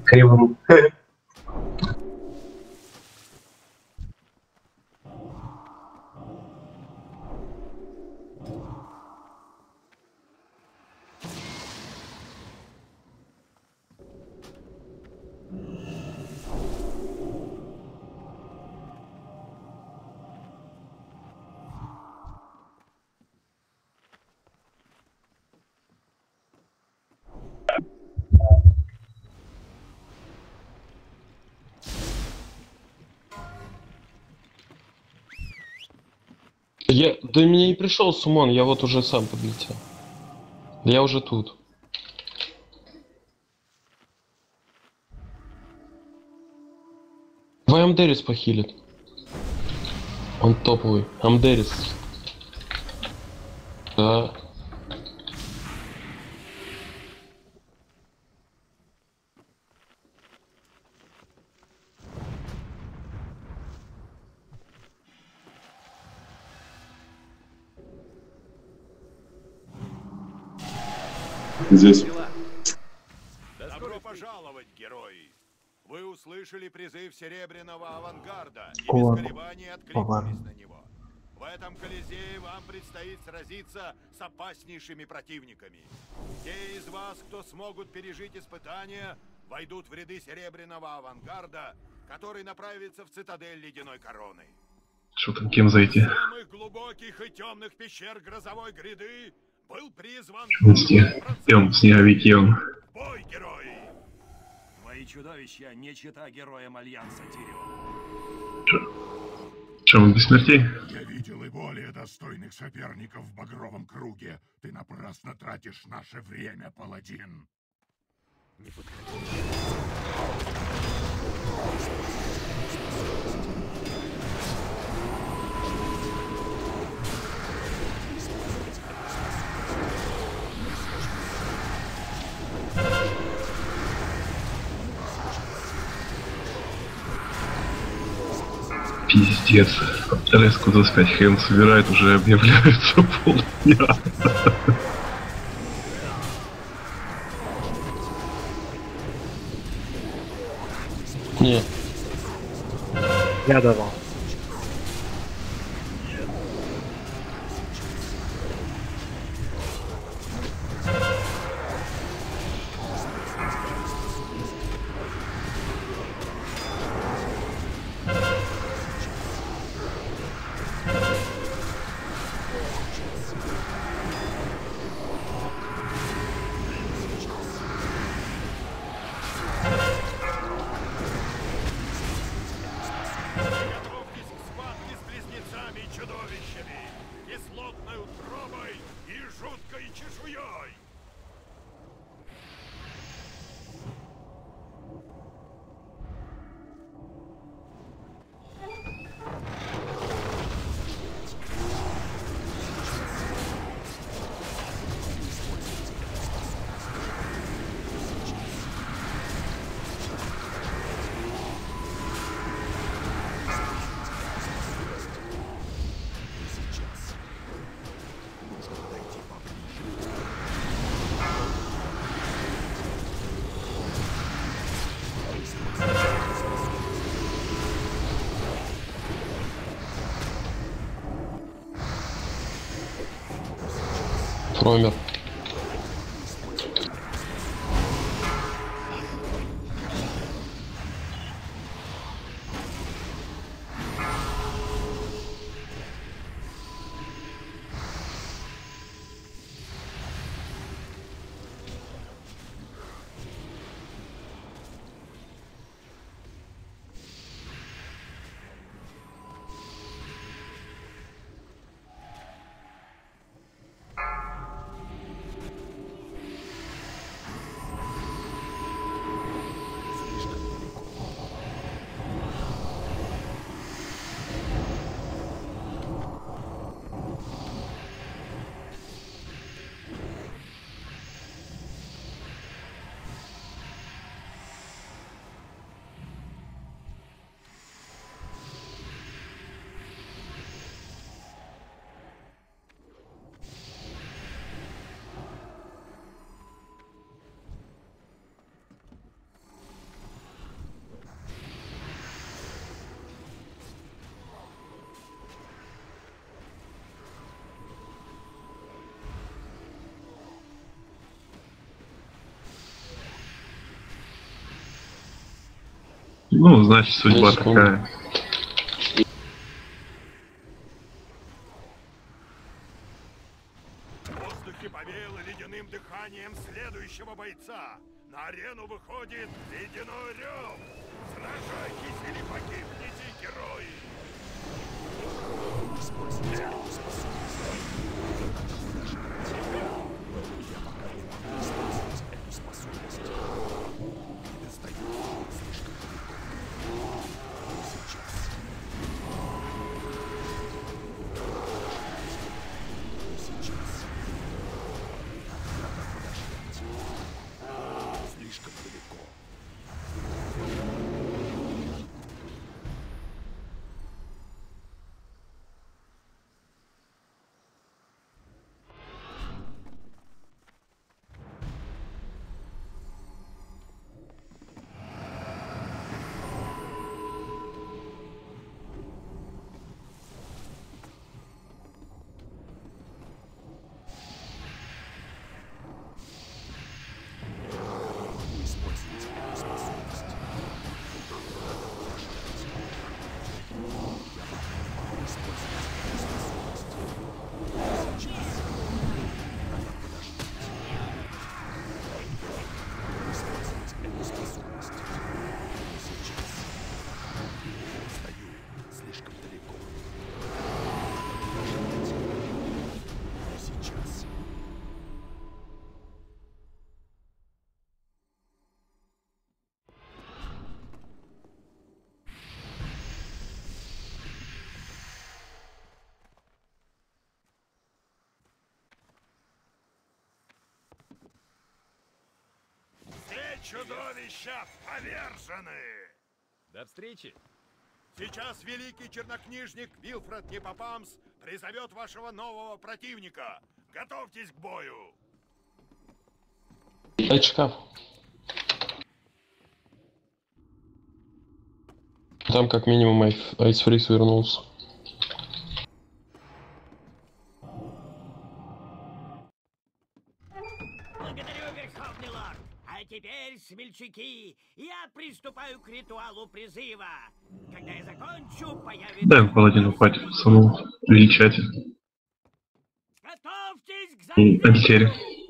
кривым. Я до меня не пришел сумон, я вот уже сам подлетел. Я уже тут. Твой Амдерис похилит. Он топовый. Амдерис. Да. Здесь. Добро пожаловать, герои! Вы услышали призыв Серебряного Авангарда и О, без колебаний ова. откликнулись на него. В этом Колизее вам предстоит сразиться с опаснейшими противниками. Те из вас, кто смогут пережить испытания, войдут в ряды Серебряного Авангарда, который направится в цитадель Ледяной Короны. Что там, кем зайти? Из самых глубоких и темных пещер Грозовой Гряды был призван Идем, снеговики, он. в бой, герои! Твои чудовища не чита героям Альянса, Тирион. Че, он без смертей? Я видел и более достойных соперников в Багровом Круге. Ты напрасно тратишь наше время, паладин. Пиздец. Резко за 5 хрен собирает, уже объявляются полдня. Не. Я давал. Готовьтесь к схватке с близнецами и чудовищами, кислотной утробой и жуткой чешуей! Промер. Ну, значит, судьба Есть, такая. В воздухе повеяло ледяным дыханием следующего бойца. На арену выходит ледяной рев. Сражайтесь или погибнете, герои! Чудовища повержены! До встречи! Сейчас великий чернокнижник Вилфред Непопамс призовет вашего нового противника. Готовьтесь к бою! Дай шкаф. Там как минимум Айсфрис вернулся. Благодарю, Верховный Лорд. А теперь, смельчаки, я приступаю к ритуалу призыва. Когда я закончу, появится... Дай паладину хватит самому величать. Готовьтесь к И антифере.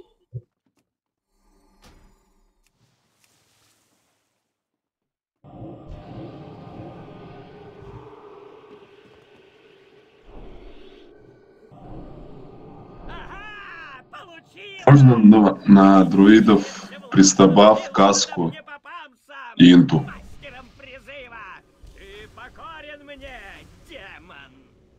Ага! Получил! Можно на друидов пристабав, каску и инту. Мастером призыва! Ты покорен мне, демон!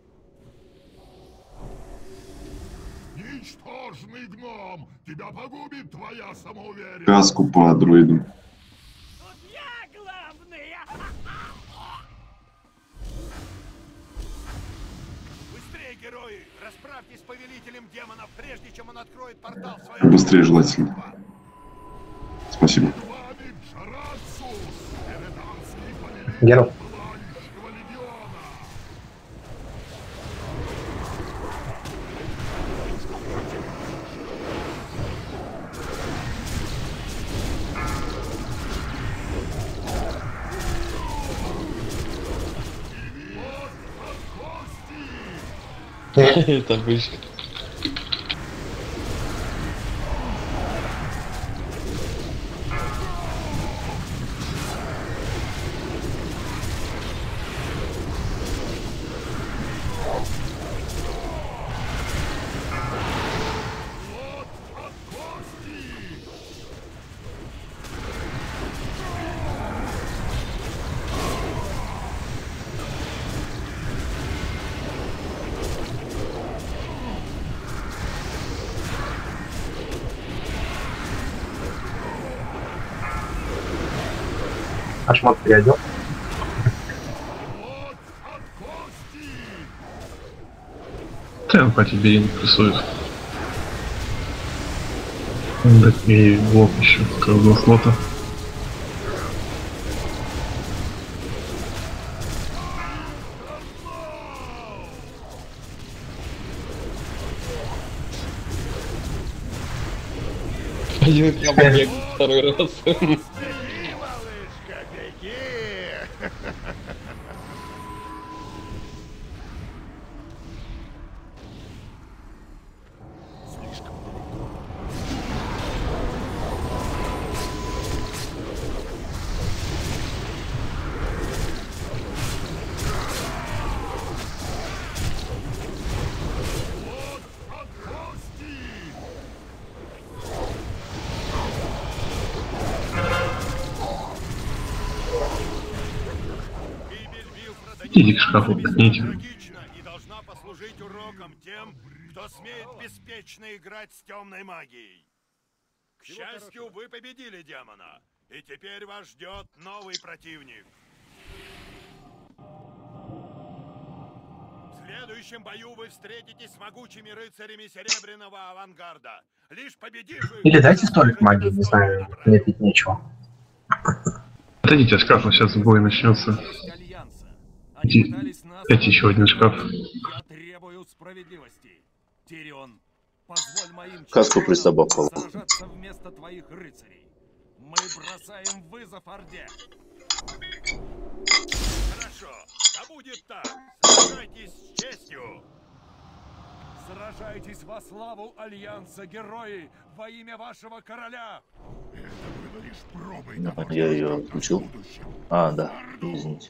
Ничтожный гном! Тебя погубит твоя самоуверенность! Каску по друидам. Тут я главный! Быстрее, герои! Расправьтесь с повелителем демонов, прежде чем он откроет портал в свою... Быстрее желательно. Спасибо. Герл. Это вышка. А шмот переодел? Там по тебе не прессует. Да и блок еще, как два слота. Один камень второй раз. Беги, малышка, беги! Иди к шкафу, ткните. Трагична и должна послужить уроком тем, кто смеет беспечно играть с темной магией. К счастью, вы победили демона, и теперь вас ждет новый противник. В следующем бою вы встретитесь с могучими рыцарями Серебряного Авангарда. Лишь победив их... Или дайте столик магии, не знаю, мне пить нечего. Отойдите от шкафа, сейчас бой начнется. Альянса. Они пытались нас... Опять еще один шкаф. Я требую справедливости. Тирион, позволь моим Каску пристабал. сражаться вместо твоих рыцарей. Мы бросаем вызов Орде. Хорошо, да будет так. Сражайтесь с честью. Сражайтесь во славу Альянса, герои, во имя вашего короля. Я ее отключил. А, да, извините.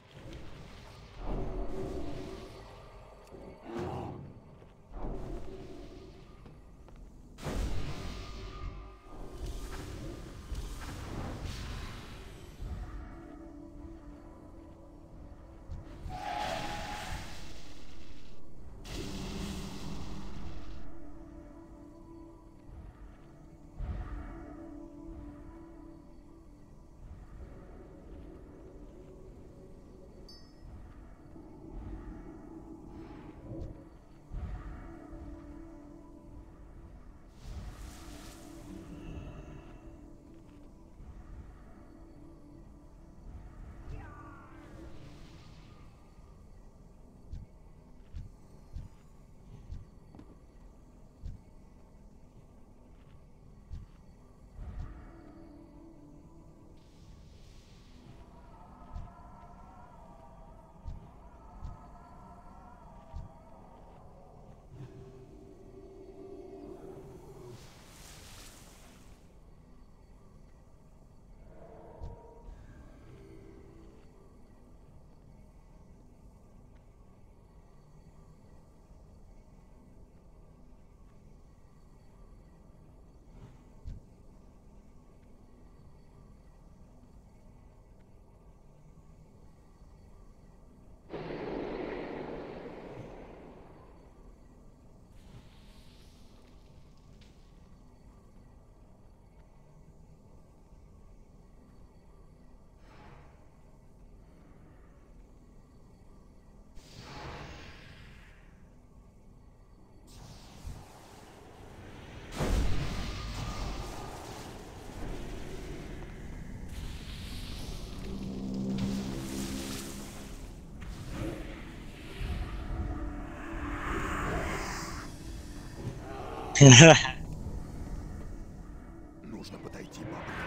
Нужно подойти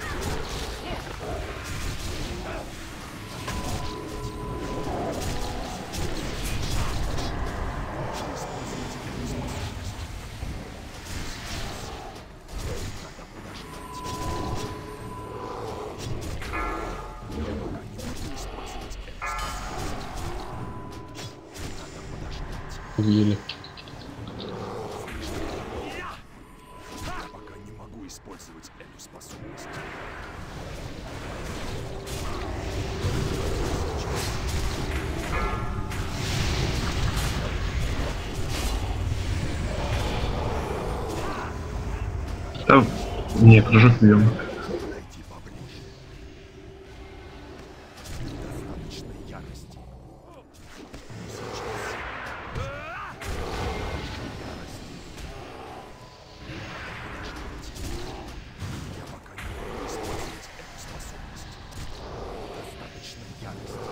Убили. пока не могу использовать эту способность. Там... Не, прыжок бьем. Подойти поближе. Достаточно ярости. Я пока не могу использовать эту способность. Достаточно ярости.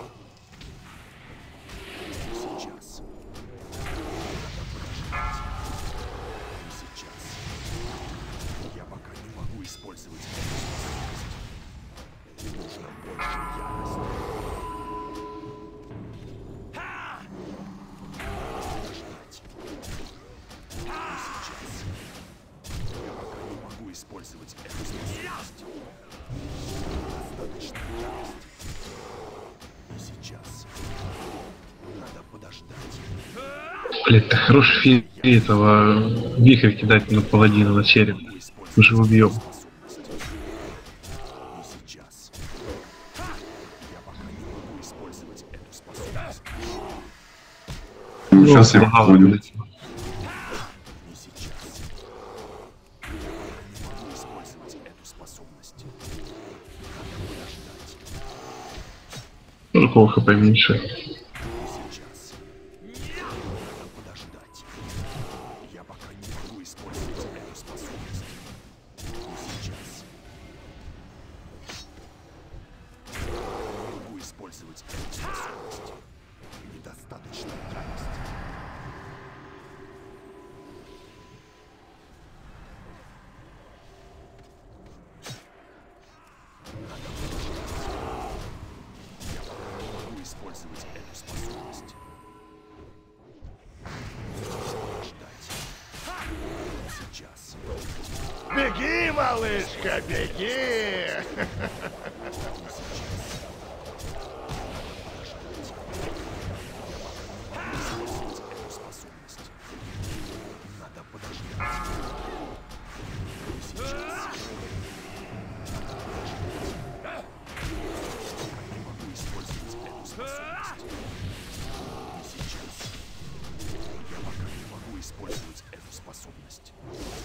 Сейчас. Сейчас. Я пока не могу использовать эту способность. Нужно больше ярости. Подождать. Сейчас. Я пока не могу использовать эту способность. Достаточно ярости. И сейчас. Надо подождать. Блять, так хорош этого вихрь кидать на паладина, на череп. Мы же его бьем. И сейчас. Я пока не могу использовать эту способность. Сейчас я понял. Не сейчас. Не могу использовать эту способность. Надо подождать. Ну, плохо поменьше. Сейчас. Надо подождать. Я пока не могу использовать эту способность. Не сейчас. Не могу использовать эту способность. Недостаточно дальности. Я пока не могу использовать эту способность. Ждать. Сейчас. Беги, малышка, беги! Эту способность. Надо подождать. Сейчас. Не могу использовать эту способность. Не сейчас. Я пока не могу использовать эту способность.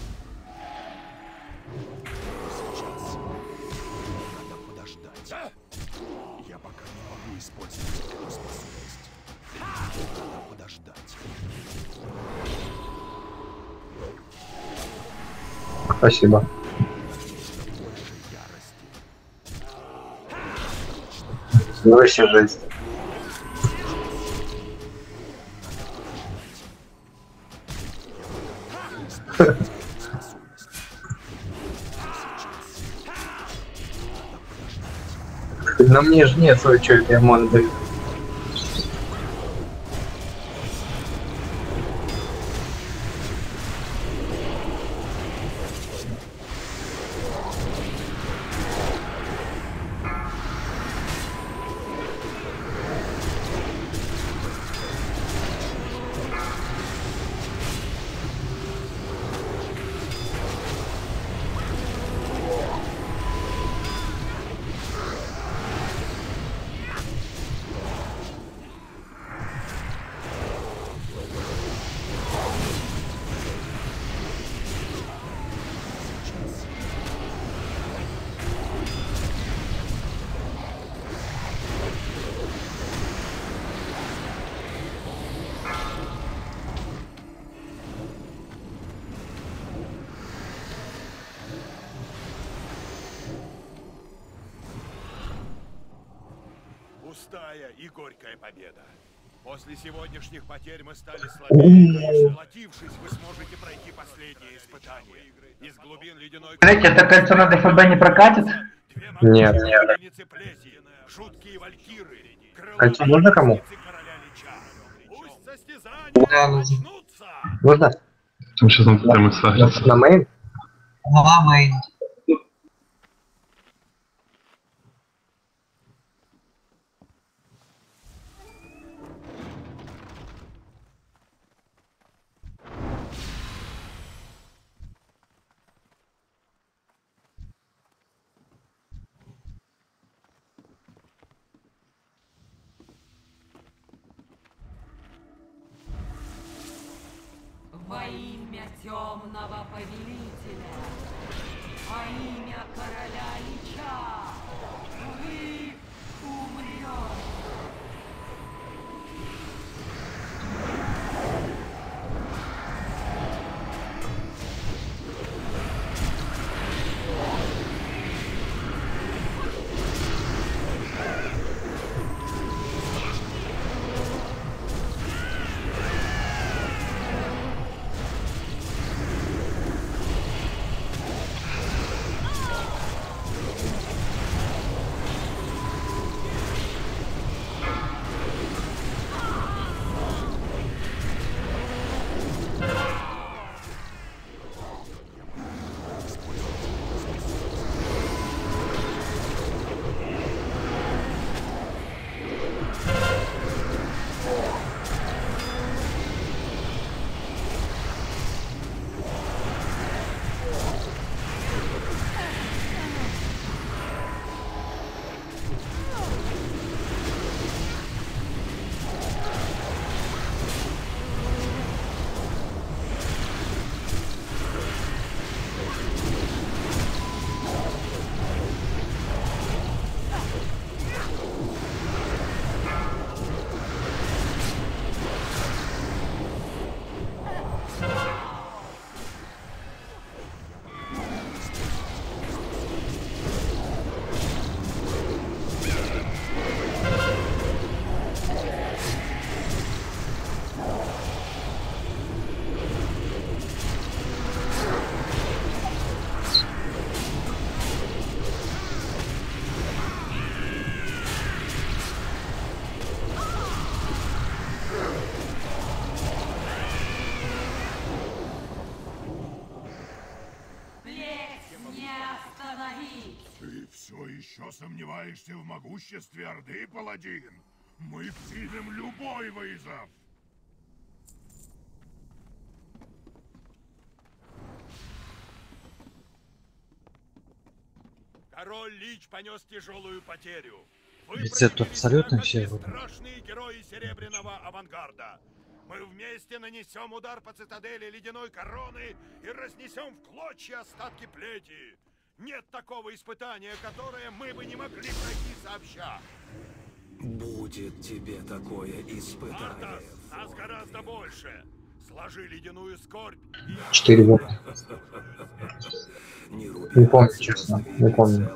Не сейчас. Надо подождать. Я пока не могу использовать эту способность. Надо подождать. Спасибо. Ну вообще жесть. На мне же нет свой чё, я мон даю. Пустая и горькая победа. После сегодняшних потерь мы стали слабее. Сплотившись, вы сможете пройти последнее испытание. Из глубин ледяной... Знаете, это кольцо на ДФБ не прокатит? Нет, нет. Жуткие валькиры. Кольцо нужно кому? Пусть состязания начнутся. Нужно? Там сейчас нам прямо сагрится. На мейн? На мейн. Во имя темного повелителя, во имя короля Лича, вы умрете. еще сомневаешься в могуществе Орды, паладин? Мы примем любой вызов. Король Лич понес тяжелую потерю. Вы Рецепт проявили абсолютно себя, все. как страшные герои Серебряного авангарда. Мы вместе нанесем удар по цитадели Ледяной Короны и разнесем в клочья остатки плети. Нет такого испытания, которое мы бы не могли пройти сообща. Будет тебе такое испытание. Артас, нас гораздо больше. Сложи ледяную скорбь и... 4 года. Не помню, честно. Не помню.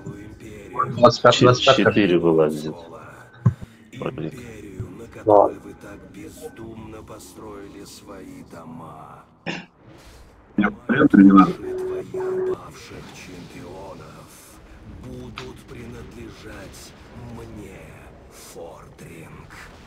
4 вылазит. Империю, на Да. которой вы так бездумно построили свои дома. Мне прям не надо. Твоих павших чемпионов будут принадлежать мне, Фордринг.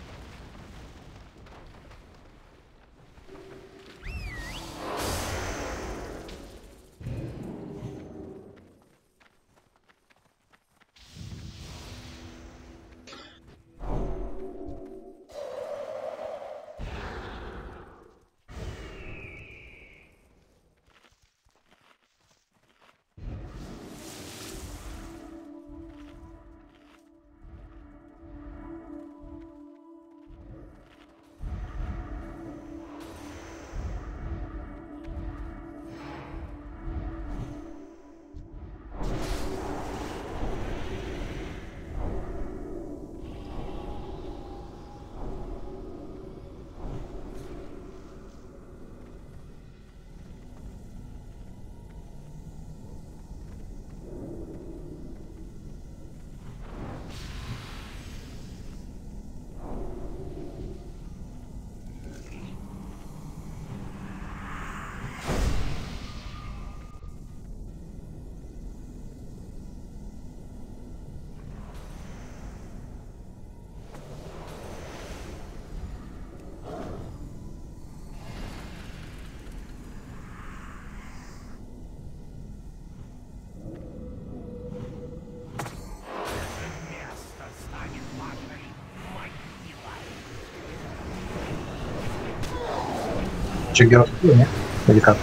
Че, герой? Нет? Или как?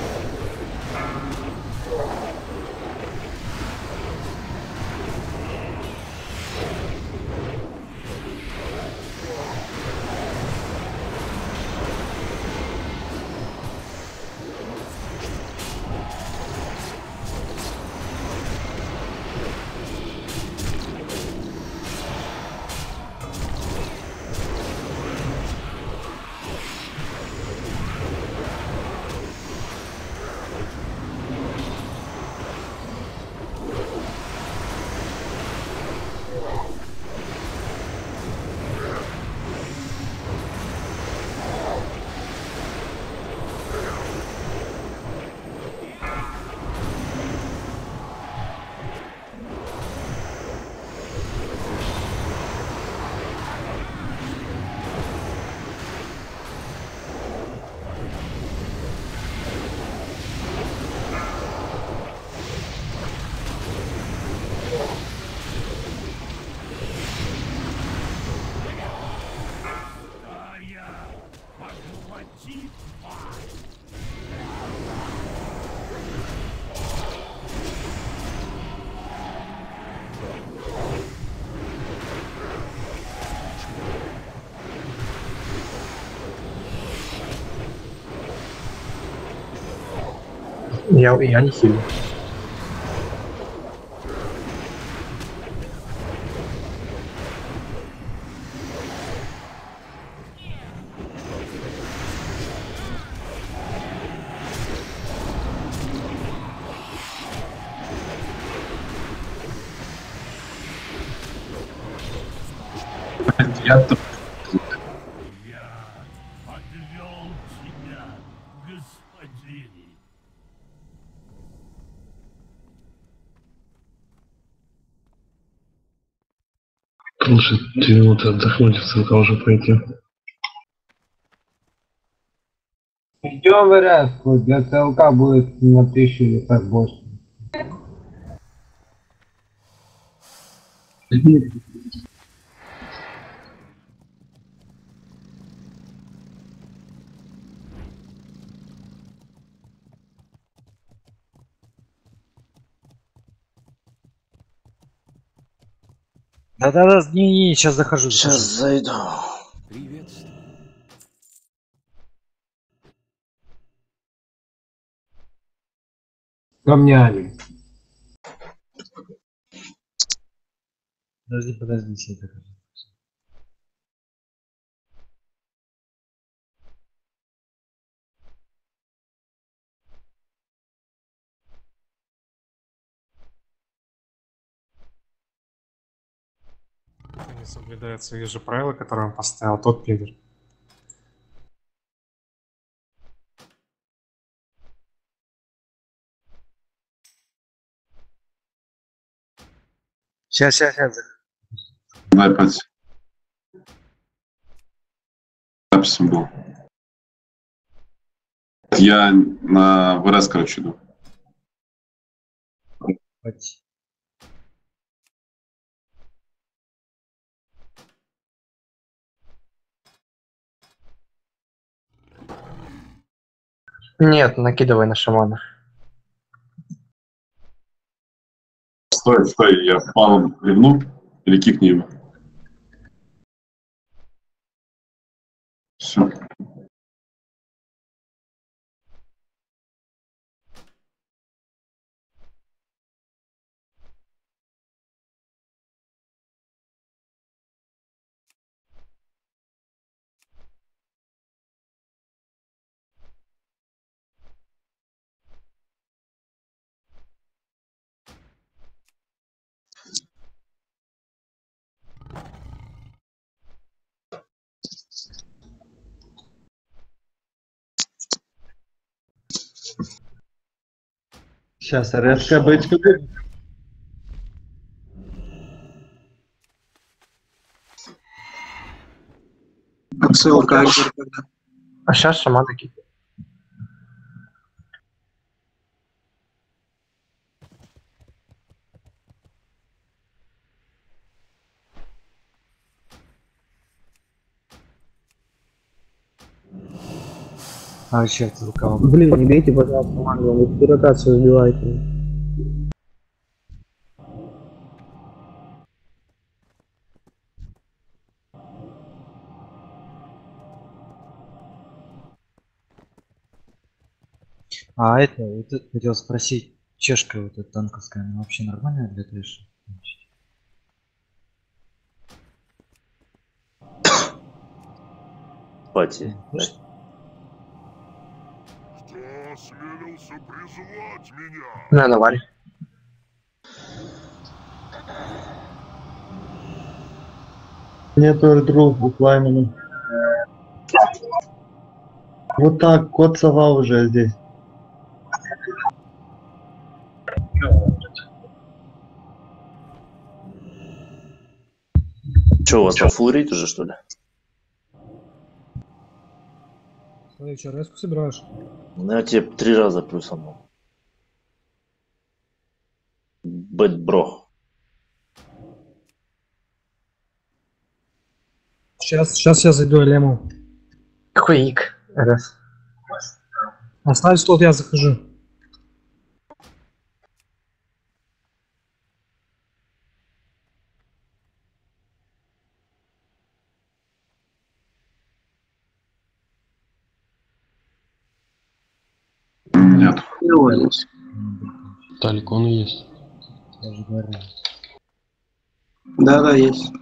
Я не хилю. Я тут. Подвел тебя, господин. Лучше 2 минуты отдохнуть, в ЦЛК уже пойти. Идем в РС, для ЦЛК будет на 1000 так больше. Да-да-да, не, сейчас захожу. Сейчас зайду. Приветствую. Камнями. Подожди, сейчас захожу. Кто не соблюдает свои же правила, которые он поставил, тот пидор. Сейчас. Дай пать. Записом был. Я на ВРС, короче, иду. Нет, накидывай на шамана. Стой, я палом ливну или кикни его. Все. Сейчас РСК бычка будет. А сейчас шаман таки. А, черт, рукава. Блин, не бейте, пожалуйста, мангу, вы всю ротацию сбиваете. А это, вот это хотел спросить, чешка вот эта танковская, она вообще нормальная для трэша? Пати. Кто осмелился призвать меня? На наваре. Нету airdrop у Клаймана. Вот так, кот сова уже здесь. Че, у вас там фуллрейт уже, что ли? Смотри, что, резку собираешь? Ну, я тебе 3 раза плюсанул. Бэтбро. Сейчас я зайду Элему. Какой ник? РС. Оставь слот, я захожу. Нет. Талик, он и есть. Даже говорю. Да, есть.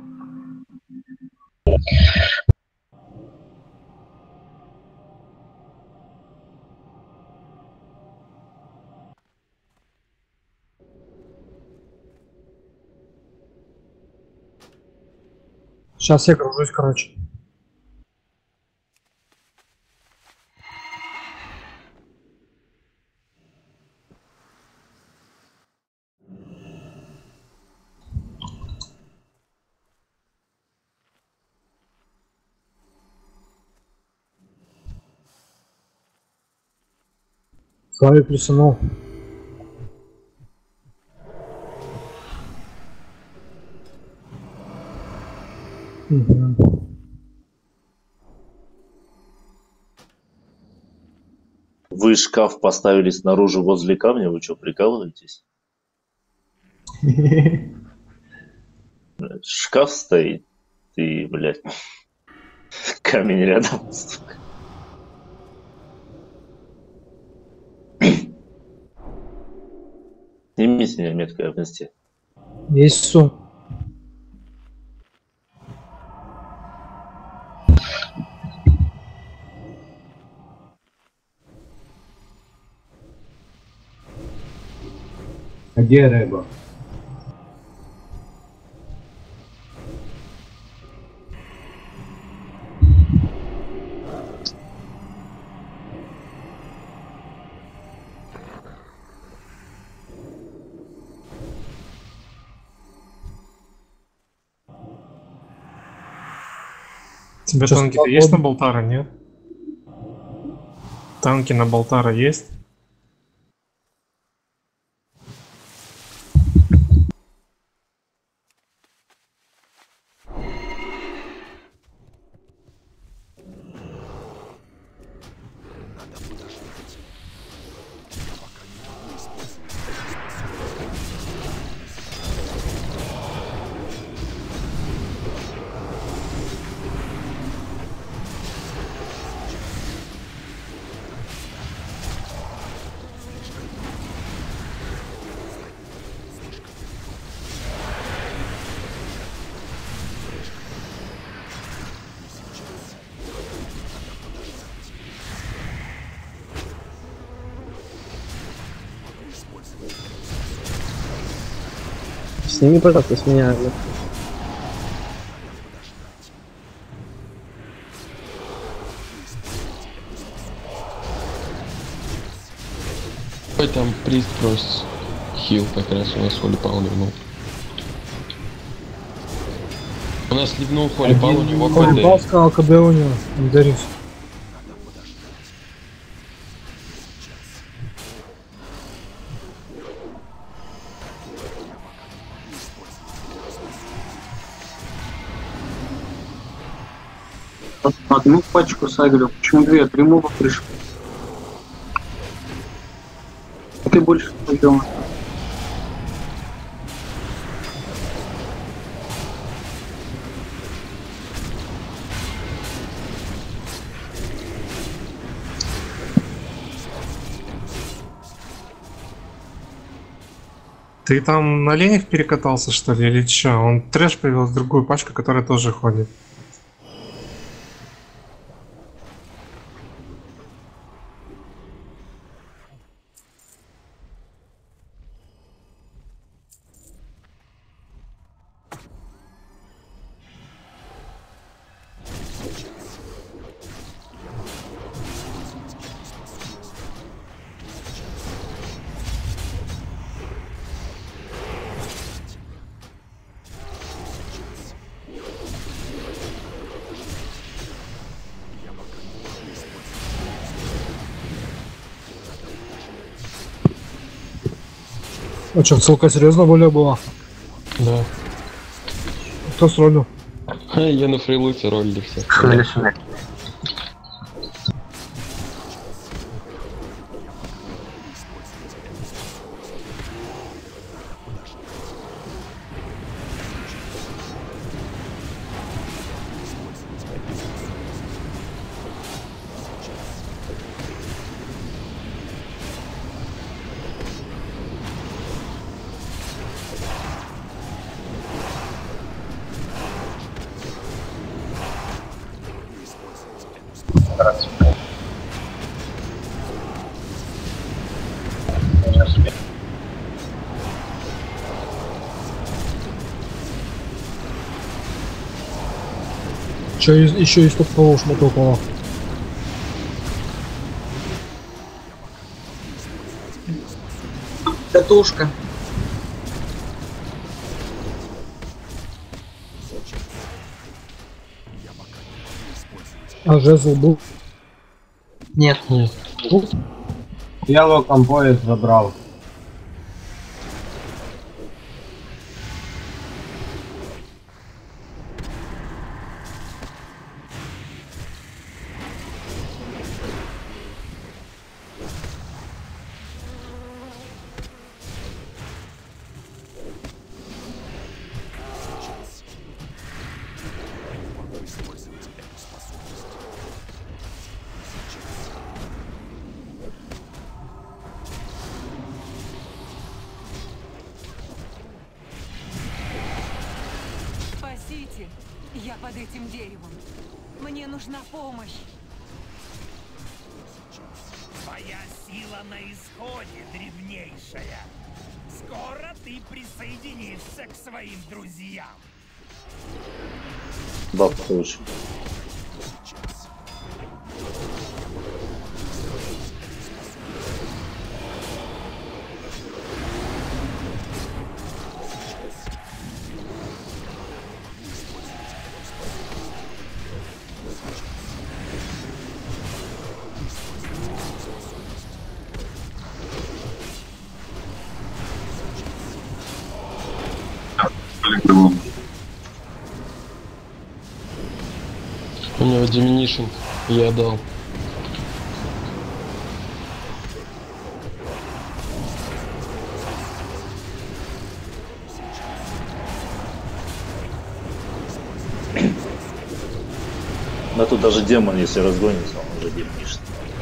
Сейчас я гружусь, короче. Славик плюсанул. Вы шкаф поставили снаружи возле камня, вы что, прикалываетесь? Шкаф стоит, и, блядь, камень рядом. Сними с меня меткой амнистии. Есть все. А где рыба? У тебя танки-то есть на Болтара, нет? Танки на Болтара есть? Сними, пожалуйста, с меня. Ой, там приз просит. Хил как раз у нас Холли Пал ливнул. У нас ливнул Холли Пал, у него Холли Пал сказал, КД у него. Дарюсь. Одну пачку сагрил, почему две? 3 моба пришло. Ты больше пойдем. Ты там на оленях перекатался, что ли, или чё? Он трэш привез другую пачку, которая тоже ходит. А что, ссылка серьезно более была? Да. Кто сролил? Я на фрилуте ролли все. Че, еще из топового шмота упало. Катушка. А жезл был? Нет. Нет. Я локом пояс забрал. Я под этим деревом. Мне нужна помощь. Твоя сила на исходе, древнейшая. Скоро ты присоединишься к своим друзьям. Баб получил. У него диминишн я дал. Да тут даже демон, если разгонится, он уже демонишь.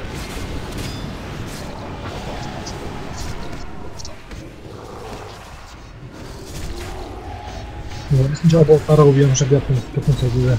Сначала Болтара убьем, чтобы я пятнулся туда.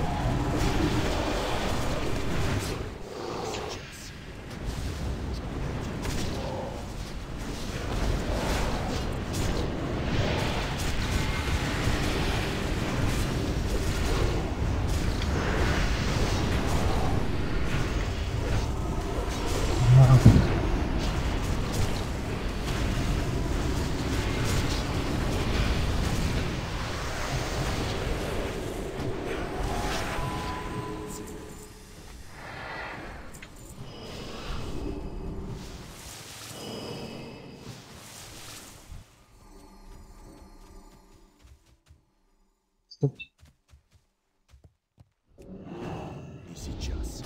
И сейчас.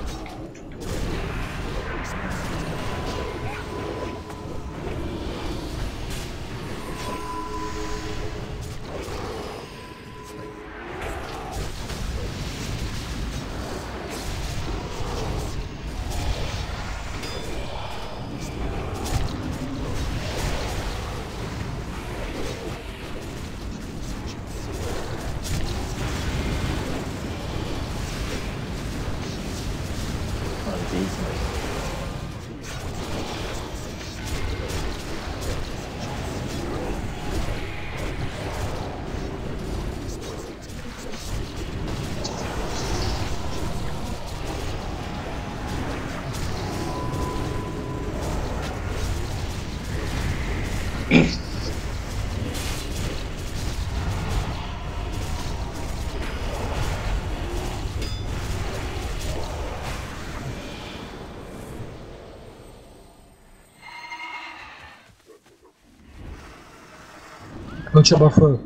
Ну че, бафы?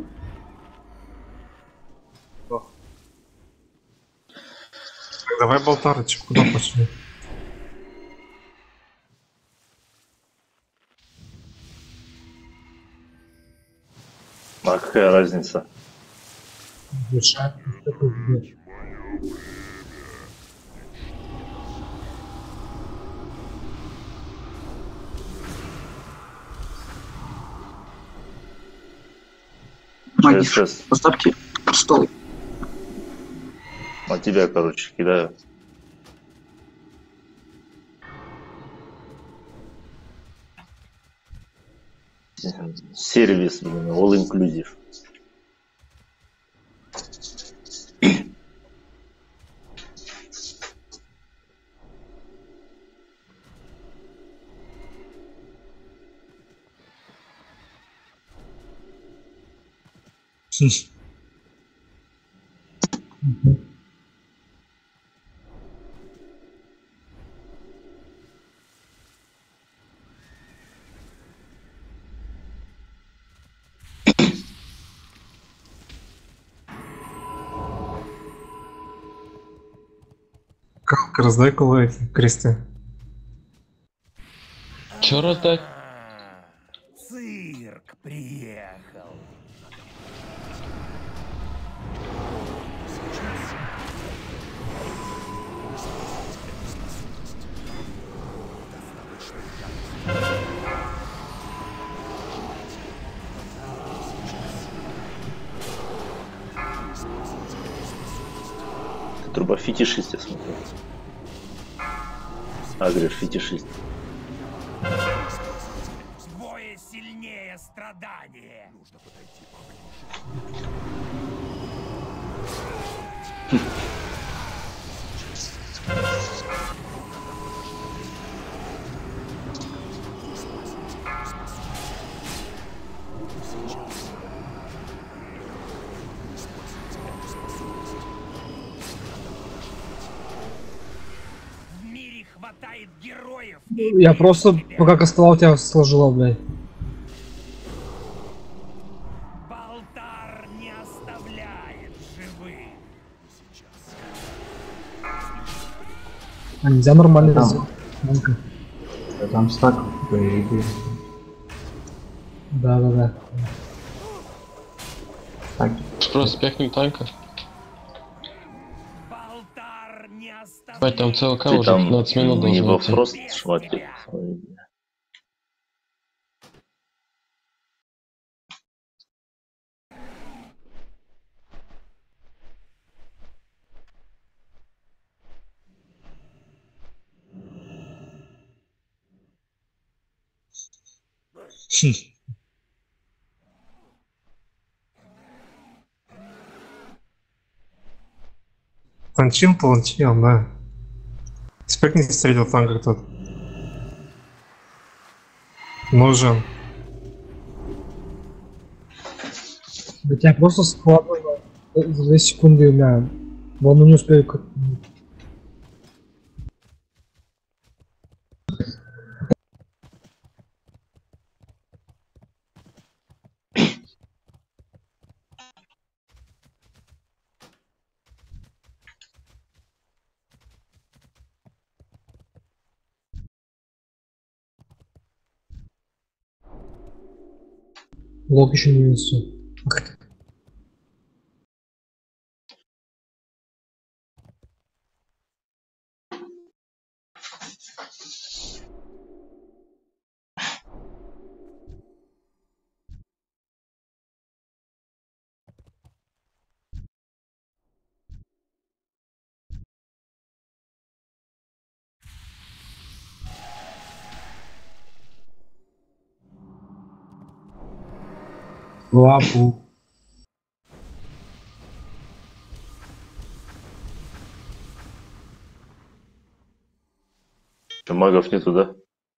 Давай Болтарыч, куда пошли? А какая разница? Решать, что ты ждешь. Сейчас поставьте стол. от тебя, короче, кидаю. Сервис, блин, all inclusive. Раздай эти кресты. Чё раздать? Цирк приехал. Труба фетишист, я смотрю. Агриш фетишист. Двое сильнее страдания. Нужно подойти В мире хватает героев. Я просто, пока кастовал, тебя сложила, блядь. Балтар не оставляет живых. А нельзя нормально сделать? Ну-ка. Там стак, Да. Так. Просто спекнем танка. Бать, там ЦЛК Ты уже там 15 минут не должен во идти. фрост шматки. Танчин получил, да. Спекни встретил танка кто-то. Нужен. Да тебя просто складывало за 2 секунды, у меня волну не успею как... Лог еще не несу. Лапу. Магов нету, да?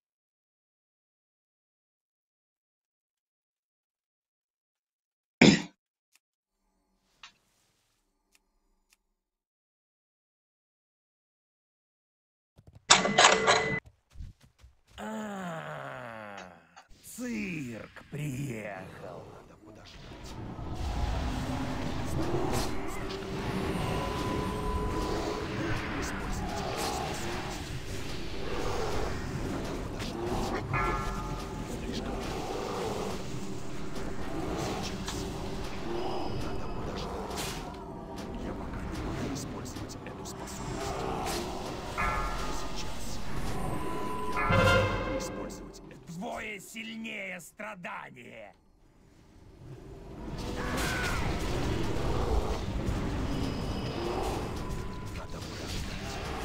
Цирк приехал. Надо подождать. Я пока не могу использовать эту способность. Сейчас. Я пока не могу использовать эту. Двое сильнее страдания. Надо подождать.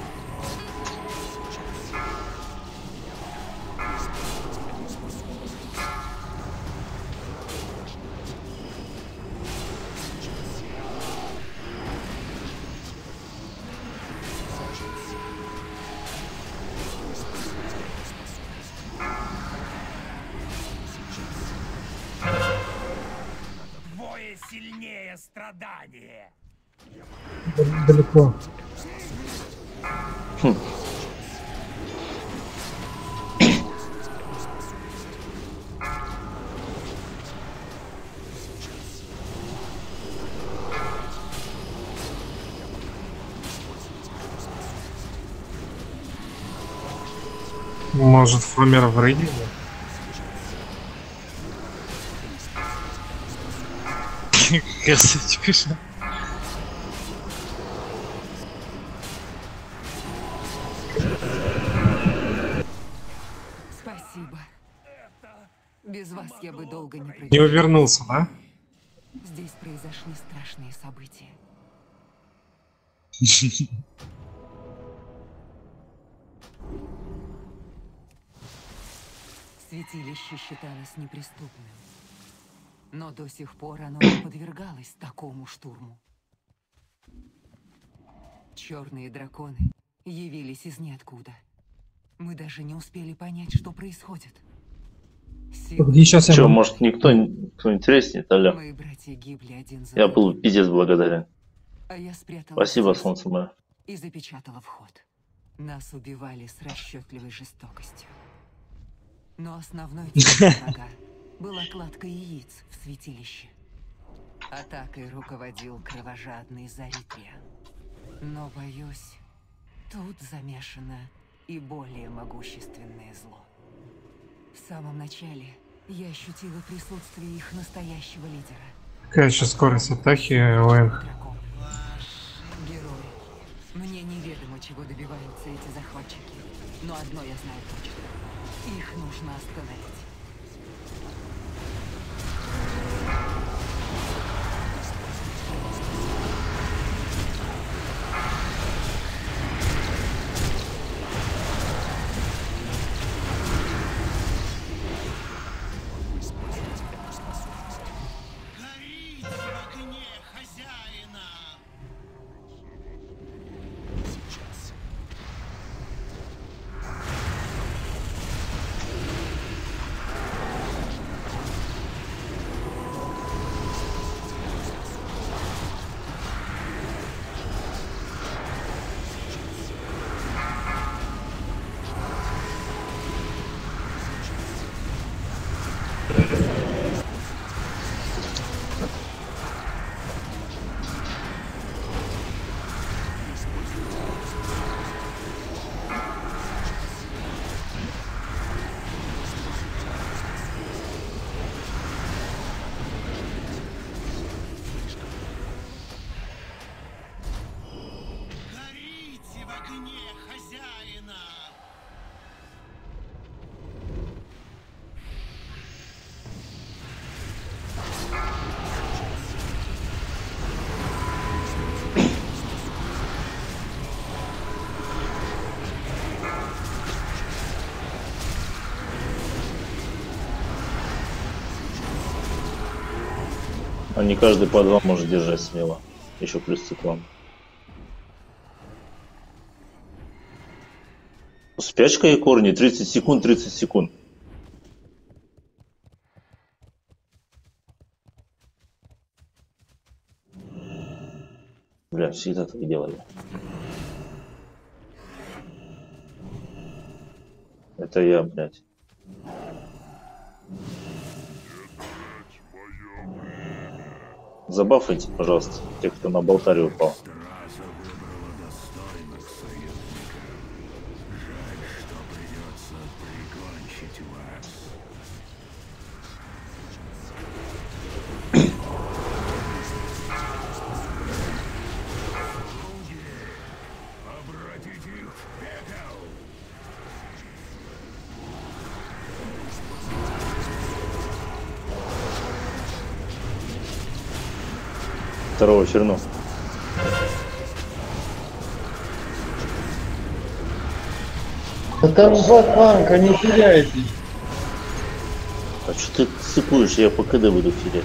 Двое сильнее страдания. Далеко. Может, фомер в рейде? Красавчик. Спасибо. Без вас я бы долго не Не продержалась. увернулся, да? Здесь произошли страшные события. Святилище считалось неприступным, но до сих пор оно не подвергалось такому штурму. Черные драконы явились из ниоткуда. Мы даже не успели понять, что происходит. Где сейчас Че, может, кто интереснее, Таля? Мои братья гибли один за Я был пиздец благодарен. А я спрятала Спасибо, здесь солнце мое. и запечатала вход. Нас убивали с расчетливой жестокостью. Но основной целью врага была кладка яиц в святилище. Атакой руководил кровожадный Заритриан. Но, боюсь, тут замешано и более могущественное зло. В самом начале я ощутила присутствие их настоящего лидера. Какая еще скорость атаки ОМ? Герои. Мне неведомо, чего добиваются эти захватчики. Но одно я знаю точно. Их нужно остановить. А не каждый по два может держать смело. Еще плюс циклон. Спячка и корни. 30 секунд, 30 секунд. Бля, всегда так делали. Это я, блядь. Забафайте, пожалуйста, тех, кто на болтаре упал. Второго черну. Да там два танка, не теряйтесь. А что ты сыкуешь? Я по КД буду терять.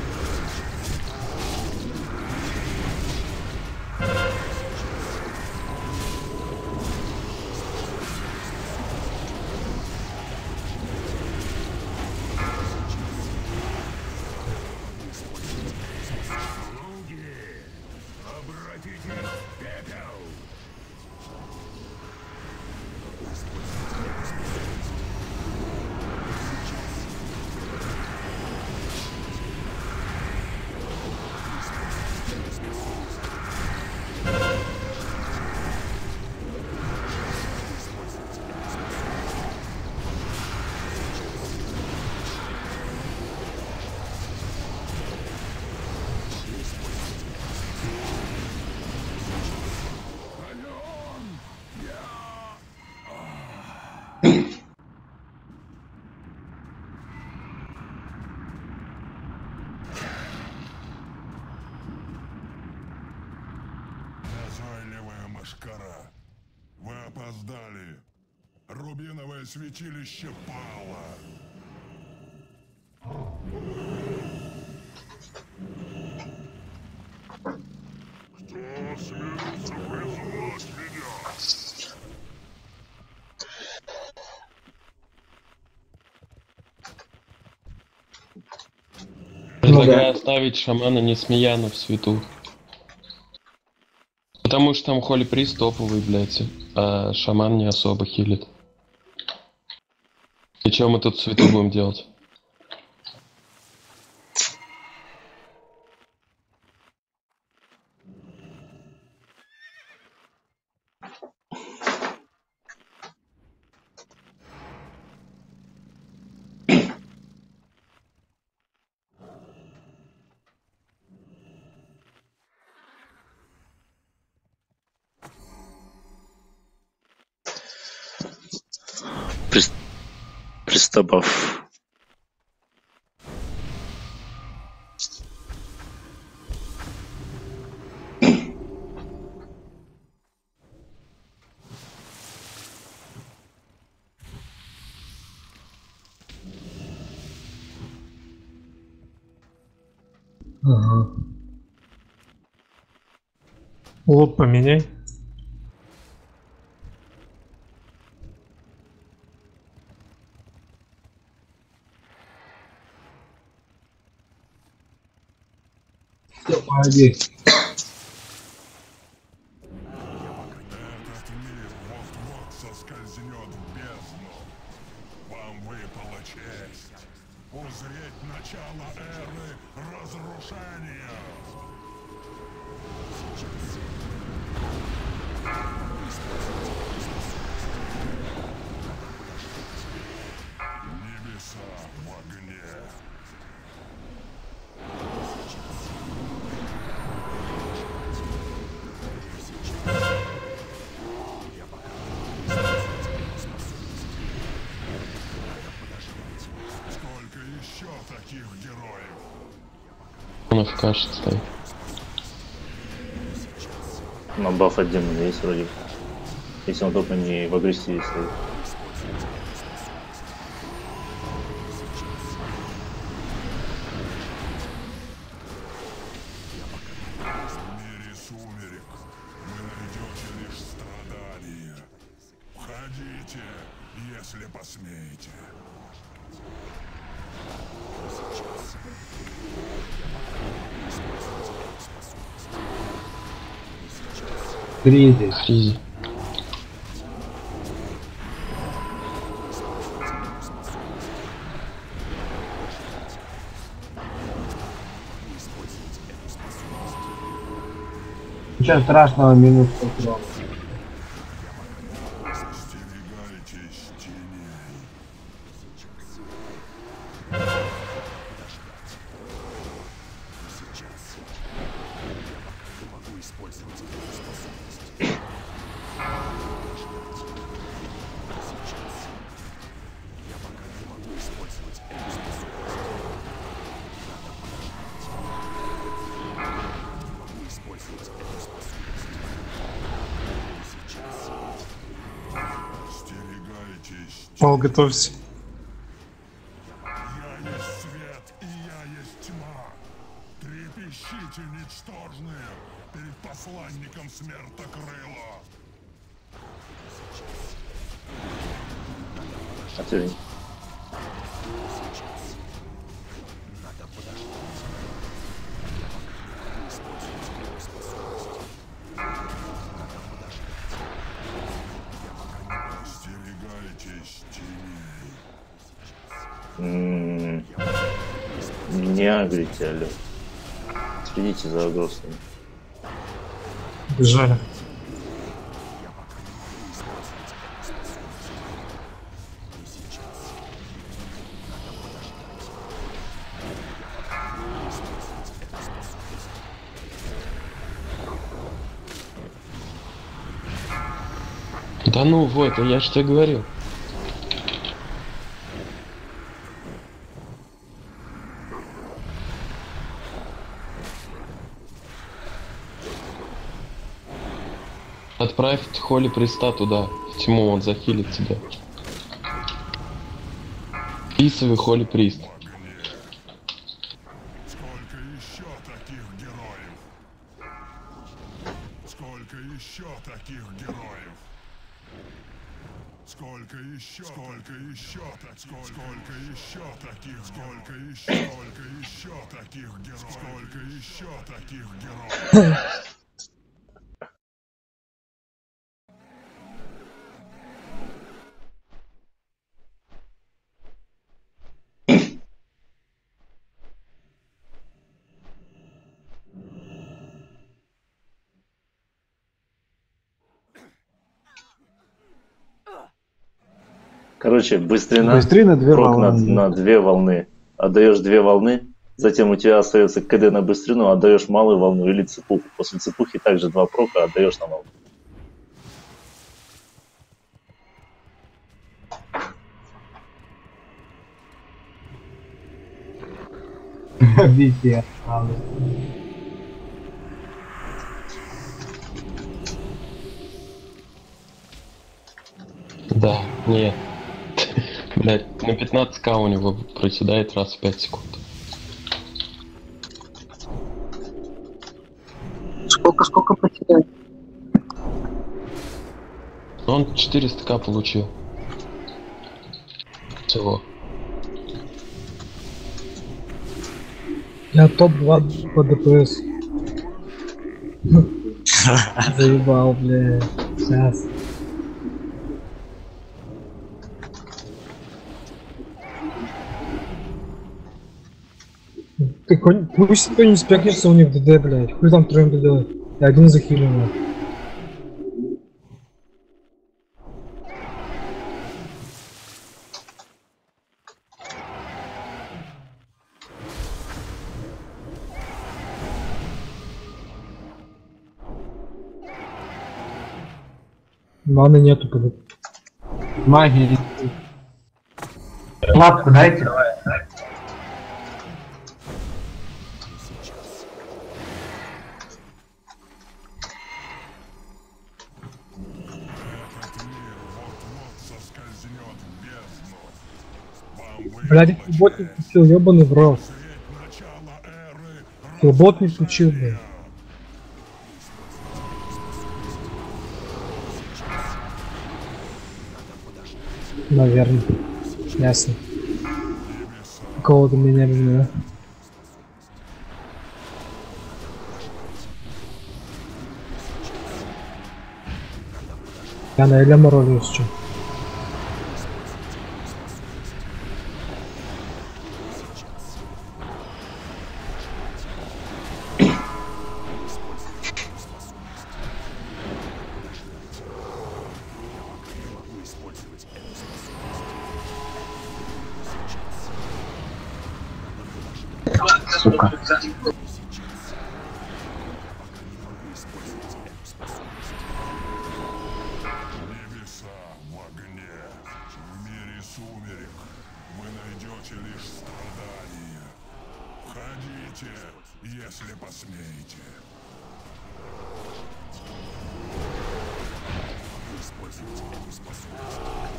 Машкара, вы опоздали. Рубиновое святилище пало. Кто осмелится призвать меня? Предлагаю оставить шамана Несмеяна в свету. Потому что там Холли Прист топовый, блядь, а шаман не особо хилит. И чё мы тут в свету будем делать? Приступав. Ага. Лот поменяй. Погоди. Этот мир вот-вот соскользнет в бездну. Вам выпала честь узреть начало эры разрушения. Небеса в огне. Сколько еще таких героев? Он в каше стоит. На баф от демона есть вроде. Если он только не в агрессиве стоит. В мире сумерек вы найдете лишь страдания. Входите, если посмеете. Кризис. Фризи. Ничего страшного, минус 100 Остерегайтесь теней. Могу использовать эту способность. Я пока не могу использовать эту способность. Не могу использовать эту способность. Сейчас. Остерегайтесь. Пал, готовься. Я есть свет, и я есть тьма. Трепещите, ничтожные, перед посланником смертокрыла. Отверни. Надо подождать. Я пока не могу использовать эту способность. Надо подождать. Я пока не могу. Остерегайтесь теней. Не агрите, алло. Следите за агроссами. Бежали. Да ну вот, я же тебе говорил. Отправь Холли Приста туда, в тьму, он захилит тебя. Писовый Холли Прист. Сколько еще таких героев? Сколько еще таких героев? Сколько еще таких героев? Короче, быстрина, Быстрина 2 прок волны. на 2 волны. Отдаешь 2 волны, затем у тебя остается КД на быстрину, отдаешь малую волну или цепуху. После цепухи также 2 прока отдаешь на волну. Везде. Да, нет. Блять, на 15к у него проседает раз в 5 секунд. Сколько потерял? Он 400к получил. Всего. Я топ-2 по ДПС. Заебал, бля. Сейчас. Пусть кто-нибудь спекнется у них в ДД, блядь. Хуй там троем ДД. И один захилен. Маны нету, блядь. Магии. Лапку дайте. Блядь, бот не включил, ёбаный в рот. Бот не включил, блядь. Наверное. Ясно. Кого-то меня блин. Я на Эля морозил сейчас. Сука. Небеса в огне, в мире сумерек вы найдете лишь страдания. Входите, если посмеете. Используйте эту способность.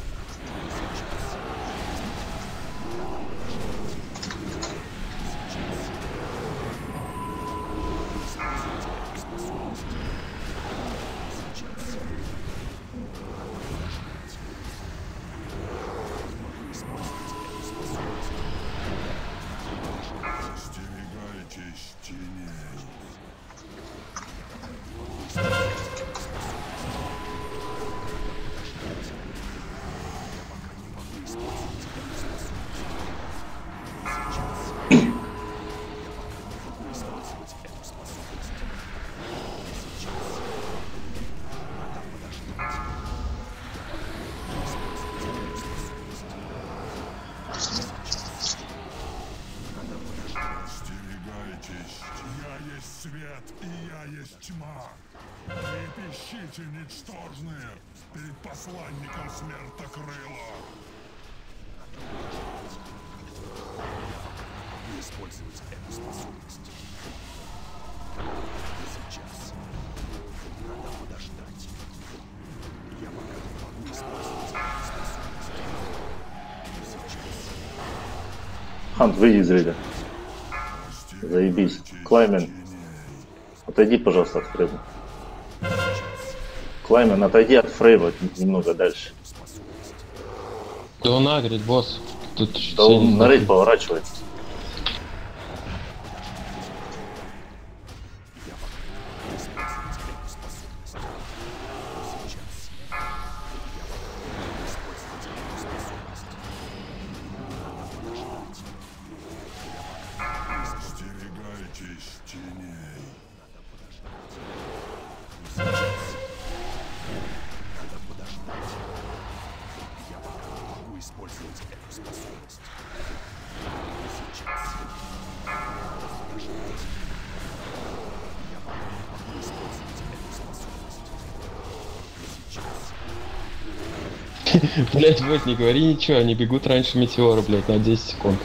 Остерегайтесь теней. Остерегайтесь, я есть свет и я есть тьма. Трепещите, ничтожные, перед посланником смертокрыла. Вы используете эту способность. Сейчас надо подождать. Хант, выйди из рейда. Заебись. Клаймен. Отойди, пожалуйста, от Фрейма. Клаймен, отойди от Фрейма немного дальше. Да он агрит, босс. Тут да он на рейд поворачивает. Блять, вот не говори ничего, они бегут раньше метеора, блять, на 10 секунд.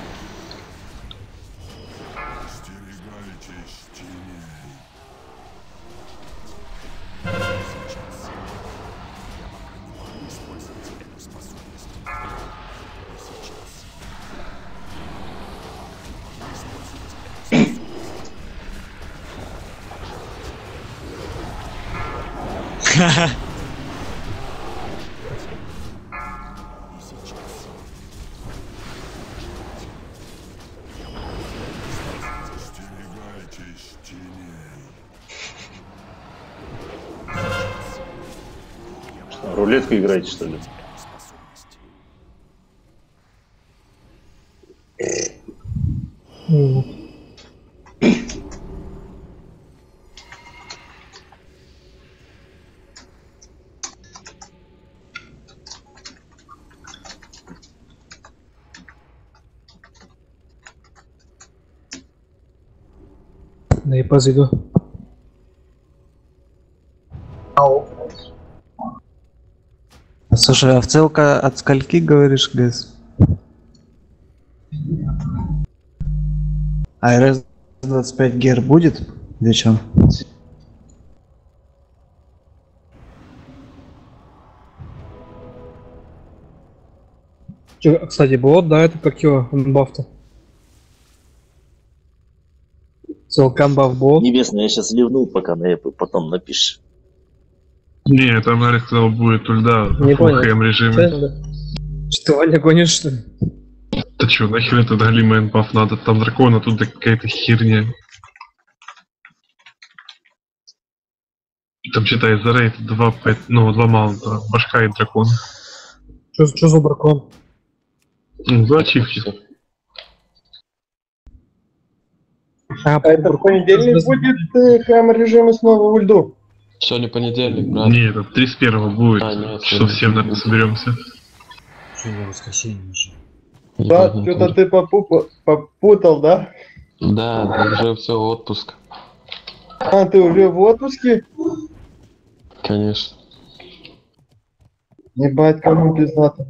Рулетку играете, что ли? Да и позайду. Слушай, а вцелка от скольки, говоришь, Гэс? А РС 25 гер будет вечером? Чё, кстати, бот, да, это как его баф-то? Целкан баф бот. Небесный, я сейчас ливнул, пока на эпы, потом напишешь. Не, там Арик сказал, будет ульда в Не понял. ХМ режиме. Что, Ваня гонишь, что ли? Да чё, нахер этот галимый энпаф надо? Там дракон, а тут какая-то херня. Там считай за рейд 2 маунта, башка и дракон. Что за дракон? За ачивки. Это в понедельник будет ХМ режима снова в ульду? Сегодня понедельник, брат. Не, это 31-го будет. Нет, Что всем, наверное, соберемся. Сегодня воскресенье уже. Да, что-то ты попутал, да? Да, уже все, отпуск. А, ты уже в отпуске? Конечно. Ебать, кому пиздато.